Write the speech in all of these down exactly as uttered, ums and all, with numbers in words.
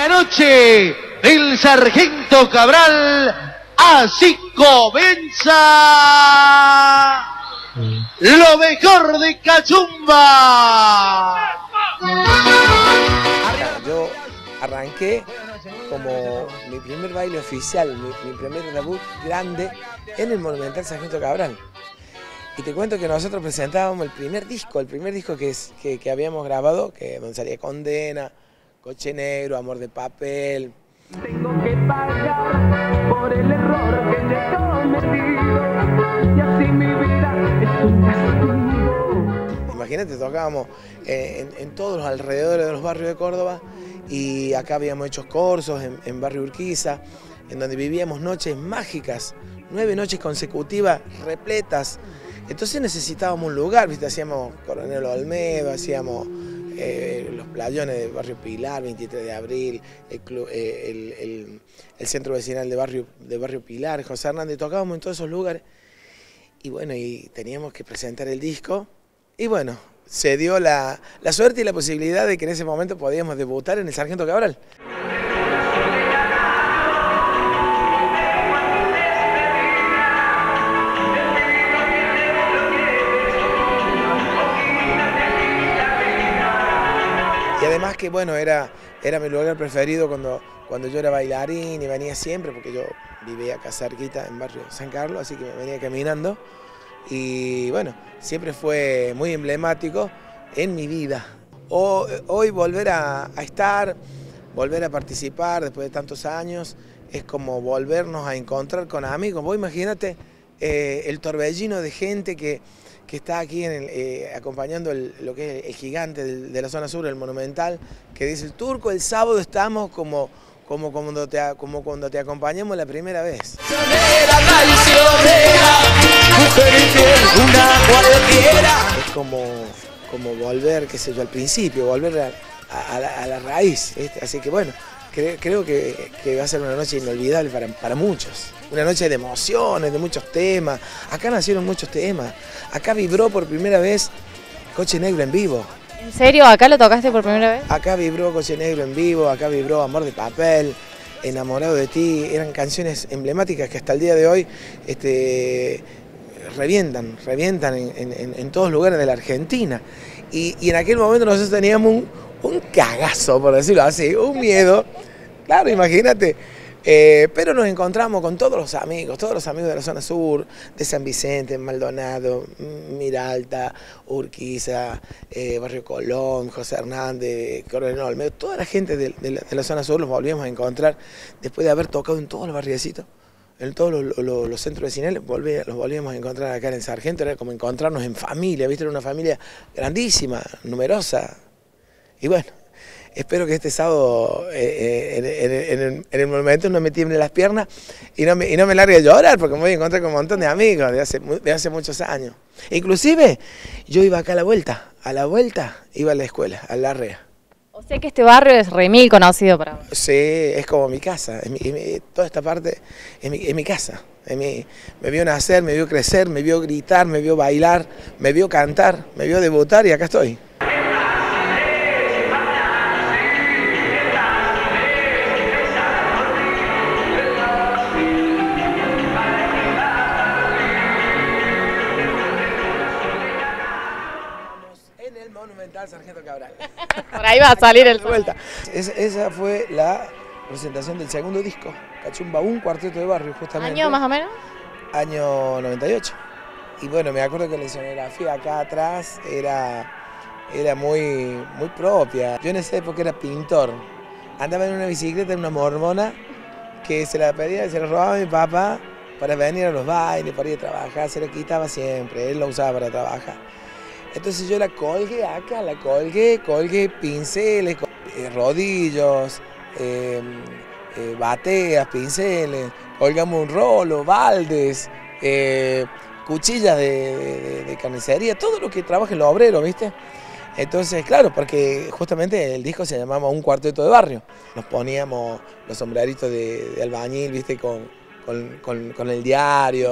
la noche del Sargento Cabral, así comienza lo mejor de Cachumba. Yo arranqué como mi primer baile oficial, mi, mi primer debut grande en el Monumental Sargento Cabral. Y te cuento que nosotros presentábamos el primer disco, el primer disco que, es, que, que habíamos grabado, que donde salía Condena, Coche Negro, Amor de Papel. Tengo que pagar por el error que he cometido, y así mi vida es un castigo. Imagínate, tocábamos en, en todos los alrededores de los barrios de Córdoba, y acá habíamos hecho cursos en, en Barrio Urquiza, en donde vivíamos noches mágicas, nueve noches consecutivas, repletas. Entonces necesitábamos un lugar, ¿viste? Hacíamos Coronel Olmedo, hacíamos eh, los playones de Barrio Pilar, veintitrés de abril, el, club, eh, el, el, el centro vecinal de Barrio, de Barrio Pilar, José Hernández, tocábamos en todos esos lugares. Y bueno, y teníamos que presentar el disco. Y bueno, se dio la, la suerte y la posibilidad de que en ese momento podíamos debutar en el Sargento Cabral. Y además que bueno, era, era mi lugar preferido cuando, cuando yo era bailarín y venía siempre, porque yo vivía acá cerquita en Barrio San Carlos, así que me venía caminando. Y bueno, siempre fue muy emblemático en mi vida. O, hoy volver a, a estar, volver a participar después de tantos años, es como volvernos a encontrar con amigos. Vos imagínate eh, el torbellino de gente que... que está aquí en el, eh, acompañando el, lo que es el gigante de, de la zona sur, el Monumental, que dice el Turco, el sábado estamos como, como, como, cuando, te, como cuando te acompañamos la primera vez. Es como, como volver, qué sé yo, al principio, volver a, a, la, a la raíz, ¿viste? Así que bueno, creo, creo que, que va a ser una noche inolvidable para, para muchos. Una noche de emociones, de muchos temas. Acá nacieron muchos temas. Acá vibró por primera vez Coche Negro en vivo. ¿En serio? ¿Acá lo tocaste por primera vez? Acá vibró Coche Negro en vivo, acá vibró Amor de Papel, Enamorado de Ti. Eran canciones emblemáticas que hasta el día de hoy este, revientan, revientan en, en, en todos lugares de la Argentina. Y, y en aquel momento nosotros teníamos un, un cagazo, por decirlo así, un miedo. Claro, imagínate. Eh, pero nos encontramos con todos los amigos, todos los amigos de la zona sur, de San Vicente, Maldonado, Miralta, Urquiza, eh, Barrio Colón, José Hernández, Coronel Olmedo, toda la gente de, de, la, de la zona sur los volvíamos a encontrar después de haber tocado en todos los barriecitos, en todos los, los, los centros vecinales, volví, los volvíamos a encontrar acá en Sargento. Era como encontrarnos en familia, ¿viste? Era una familia grandísima, numerosa, y bueno. Espero que este sábado eh, en, en, en, en el momento no me tiemble las piernas y no, me, y no me largue a llorar, porque me voy a encontrar con un montón de amigos de hace, de hace muchos años. Inclusive yo iba acá a la vuelta, a la vuelta iba a la escuela, a la Larrea. O sea que este barrio es re mil conocido para vos. Sí, es como mi casa, es mi, es mi, toda esta parte es mi, es mi casa. Es mi, me vio nacer, me vio crecer, me vio gritar, me vio bailar, me vio cantar, me vio debutar y acá estoy. Monumental Sargento Cabral. Por ahí va a salir el vuelta. Es, esa fue la presentación del segundo disco, Cachumba, un cuarteto de barrio, justamente. ¿Año más o menos? Año noventa y ocho. Y bueno, me acuerdo que la escenografía acá atrás era, era muy, muy propia. Yo en esa época era pintor. Andaba en una bicicleta en una mormona que se la pedía, se la robaba a mi papá para venir a los bailes, para ir a trabajar. Se la quitaba siempre, él la usaba para trabajar. Entonces yo la colgué acá, la colgué, colgué pinceles, eh, rodillos, eh, eh, bateas, pinceles, colgamos un rolo, baldes, eh, cuchillas de, de, de carnicería, todo lo que trabaja el obrero, ¿viste? Entonces, claro, porque justamente el disco se llamaba Un Cuarteto de Barrio. Nos poníamos los sombreritos de, de albañil, ¿viste? Con, con, con, con el diario.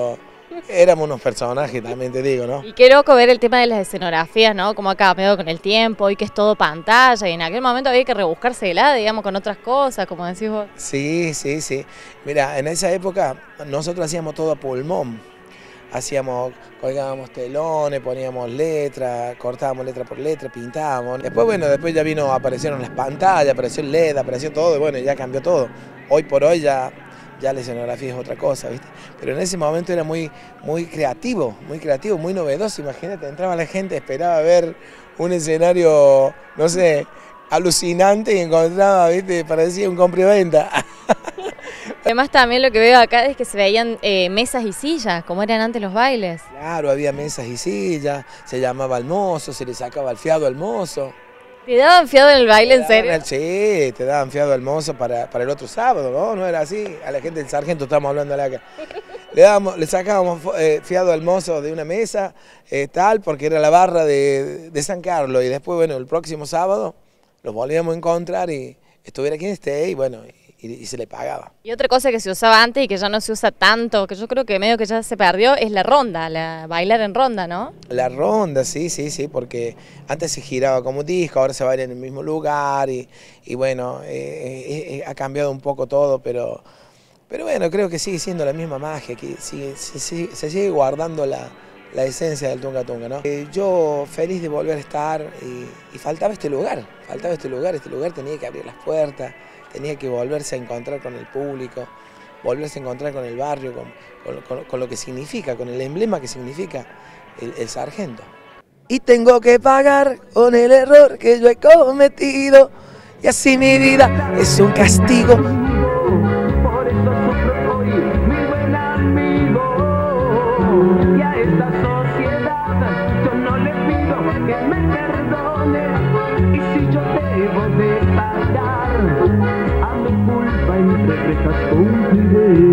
éramos unos personajes, también te digo, ¿no? Y qué loco ver el tema de las escenografías, ¿no? Cómo ha cambiado con el tiempo y que es todo pantalla y en aquel momento había que rebuscársela, digamos, con otras cosas, como decís vos. Sí, sí, sí. Mira, en esa época nosotros hacíamos todo a pulmón. Hacíamos, colgábamos telones, poníamos letras, cortábamos letra por letra, pintábamos. Después, bueno, después ya vino, aparecieron las pantallas, apareció el L E D, apareció todo, y bueno, ya cambió todo. Hoy por hoy ya, ya la escenografía es otra cosa, ¿viste? Pero en ese momento era muy, muy creativo, muy creativo, muy novedoso. Imagínate, entraba la gente, esperaba ver un escenario, no sé, alucinante y encontraba, ¿viste? Parecía un compra y venta. Además también lo que veo acá es que se veían eh, mesas y sillas, como eran antes los bailes. Claro, había mesas y sillas, se llamaba al mozo, se le sacaba el fiado al mozo. ¿Te daban fiado en el baile, en serio? Sí, te daban fiado al mozo para, para el otro sábado, ¿no? No era así. A la gente del sargento estamos hablando acá. Le, dábamos, le sacábamos eh, fiado al mozo de una mesa, eh, tal, porque era la barra de, de San Carlos. Y después, bueno, el próximo sábado los volvíamos a encontrar y estuviera quien esté y bueno, y, y se le pagaba. Y otra cosa que se usaba antes y que ya no se usa tanto, que yo creo que medio que ya se perdió, es la ronda, la bailar en ronda, ¿no? La ronda, sí, sí, sí, porque antes se giraba como un disco, ahora se baila en el mismo lugar y, y bueno, eh, eh, ha cambiado un poco todo, pero, pero bueno, creo que sigue siendo la misma magia, que sigue, se, se, se sigue guardando la, la esencia del Tunga Tunga, ¿no? Eh, yo feliz de volver a estar y, y faltaba este lugar, faltaba este lugar, este lugar tenía que abrir las puertas, tenía que volverse a encontrar con el público, volverse a encontrar con el barrio, con, con, con, con lo que significa, con el emblema que significa el, el sargento. Y tengo que pagar con el error que yo he cometido, y así mi vida es un castigo. Por eso sufro hoy, mi buen amigo. Y a esta sociedad yo no le pido que me perdone. Y si yo debo de pagar, a mi culpa entre rejas cumpliré.